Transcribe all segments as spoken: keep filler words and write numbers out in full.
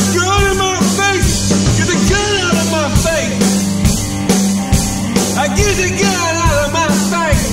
gun in my face. Get the gun out of my face. I get the gun out of my face.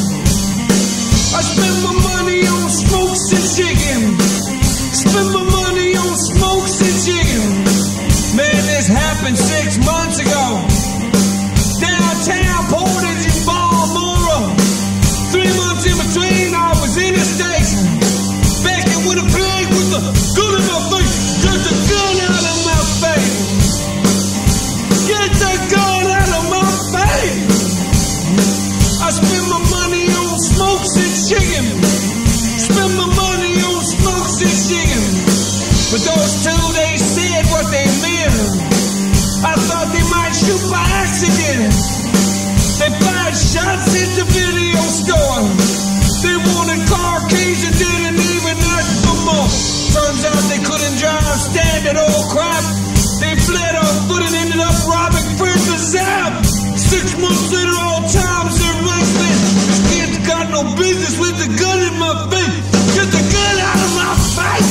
I spend my money on smokes and chicken. Spend my money on smokes and chicken. Man, this happened six months ago. Downtown Portage and Balmora. Three months in between, I was in the station. Backing with a pig with the gun in my face. Get the gun out of my face. Get the gun out of my face. I spend my money on smokes and chicken. Spend my money on smokes and chicken. But those two, they said what they meant. I thought they might shoot by accident. They fired shots at the video store. They wanted car keys and didn't even ask for more. Turns out they couldn't drive standard old crap. They fled on foot and ended up robbing Princess Ave. Six months later, all times are wasted. This kid's got no business with the gun in my face. Get the gun out of my face.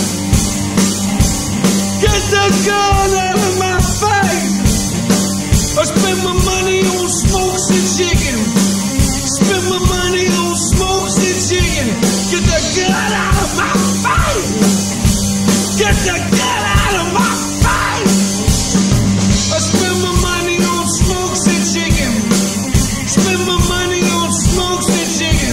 Get the gun out of my face. I spend my money on smokes and chicken. Spend my money on smokes and chicken. Get the gun out of my face. Get the gun out of my face. I spend my money on smokes and chicken. Spend my money on smokes and chicken.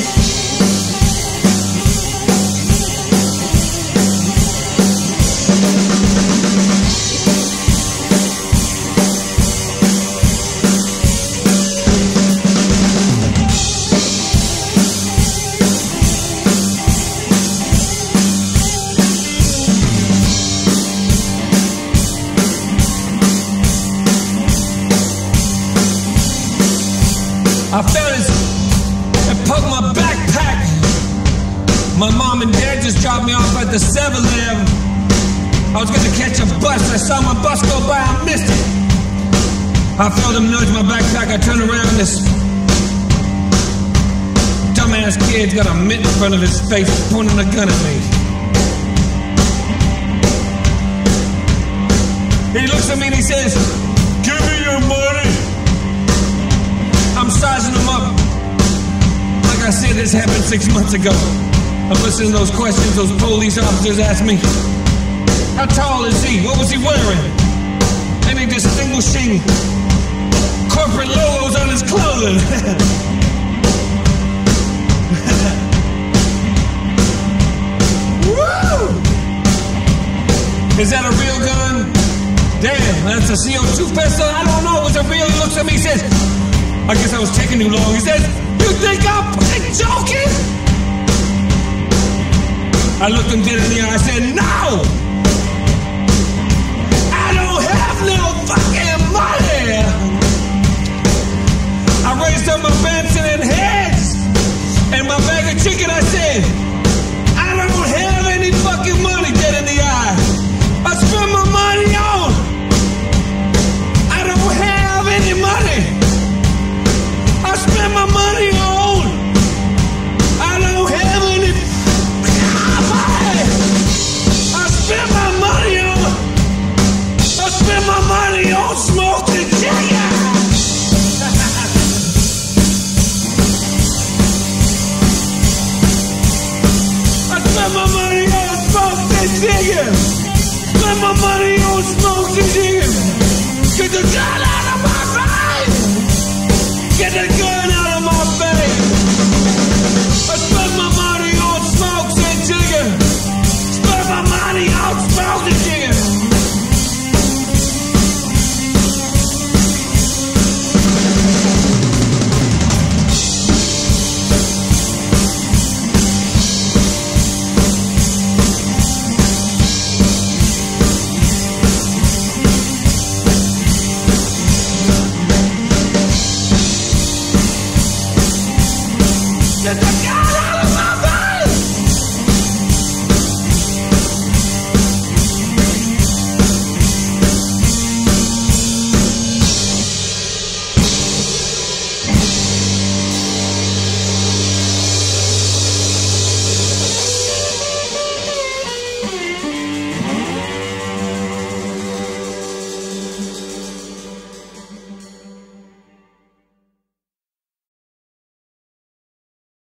I felt it and poked my backpack. My mom and dad just dropped me off at the seven eleven. I was gonna catch a bus. I saw my bus go by. I missed it. I felt him nudge my backpack. I turned around. This dumbass kid's got a mitt in front of his face, pointing a gun at me. He looks at me and he says, "Give me your money." I'm sizing them up. Like I said, this happened six months ago. I'm listening to those questions those police officers asked me. How tall is he? What was he wearing? Any distinguishing corporate logos on his clothing? Woo! Is that a real gun? Damn, that's a C O two pistol? I don't know. It's a real. He looks at me and says, I guess I was taking too long. He says, "You think I'm fucking joking?" I looked him dead in the eye. I said, "No! I don't have no fucking money!" I raised up my Benson and heads and my bag of chicken. I said, "I don't have any fucking money," dead in the eye. I spend my money on. I don't have any money. I spend my money on. I don't have any money. I spend my money on. I spend my money on smoked and chicken. I spend my money on smoked and chicken. Spend my money on smoked and chicken. Get the gun